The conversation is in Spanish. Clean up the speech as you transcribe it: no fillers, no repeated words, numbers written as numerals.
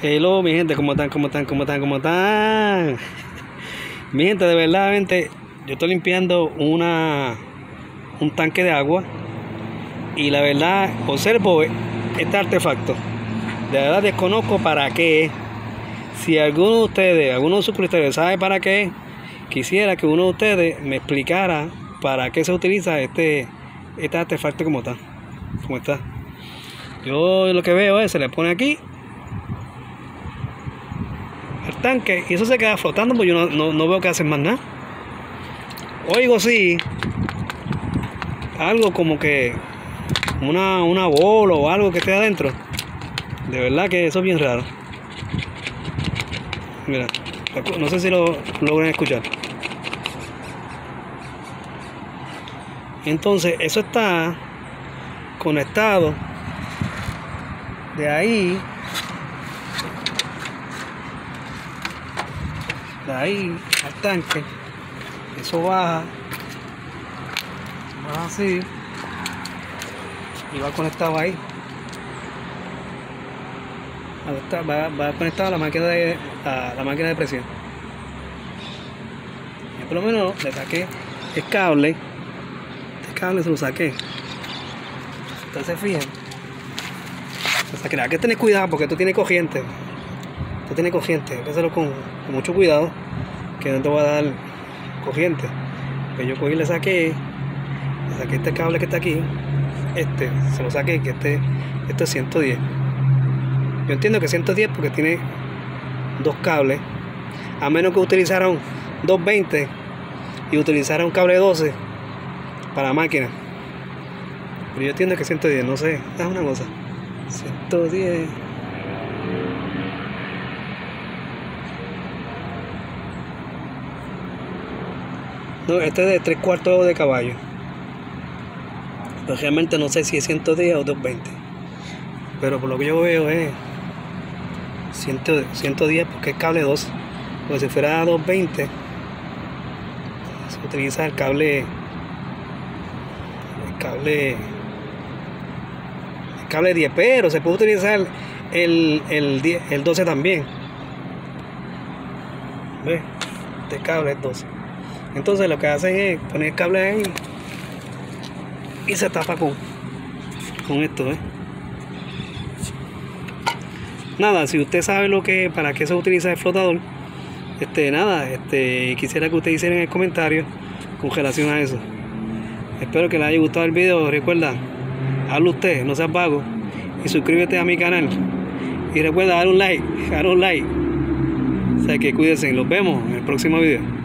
Hello, mi gente, ¿cómo están? ¿Cómo están? ¿Cómo están? ¿Cómo están? Mi gente, de verdad, gente, yo estoy limpiando un tanque de agua y la verdad observo este artefacto. De verdad desconozco para qué es. Si alguno de ustedes, alguno de sus suscriptores sabe para qué, quisiera que uno de ustedes me explicara para qué se utiliza este artefacto como está. Yo lo que veo es, se le pone aquí el tanque y eso se queda flotando, porque yo no veo que hacen más nada. Oigo sí algo como que una bola o algo que esté adentro. De verdad que eso es bien raro. Mira, no sé si lo logran escuchar. Entonces eso está conectado de ahí al tanque. Eso baja así y va conectado ahí. Va conectado a la máquina de presión. Yo por lo menos le saqué el cable. Este cable se lo saqué. Ustedes se fijan. Hay que tener cuidado porque esto tiene corriente. Hay que hacerlo con mucho cuidado, que no te va a dar corriente. Pues yo cogí y le saqué este cable que está aquí. Se lo saqué, que esto es 110. Yo entiendo que 110 porque tiene dos cables, a menos que utilizaran 220 y utilizaran un cable 12 para la máquina. Pero yo entiendo que 110, no sé, es una cosa. 110. No, este es de 3/4 de caballo. Pero realmente no sé si es 110 o 220. Pero por lo que yo veo es 110 porque es cable 2. Porque si fuera 220 se utiliza el cable 10, pero se puede utilizar el 12 también. ¿Ves? Este cable es 12. Entonces lo que hacen es poner el cable ahí y se tapa con esto, Nada, si usted sabe para qué se utiliza el flotador, quisiera que usted hiciera en el comentario con relación a eso. Espero que les haya gustado el video. Recuerda, hazlo usted, no seas vago, y suscríbete a mi canal. Y recuerda dar un like. O sea que cuídense, los vemos en el próximo video.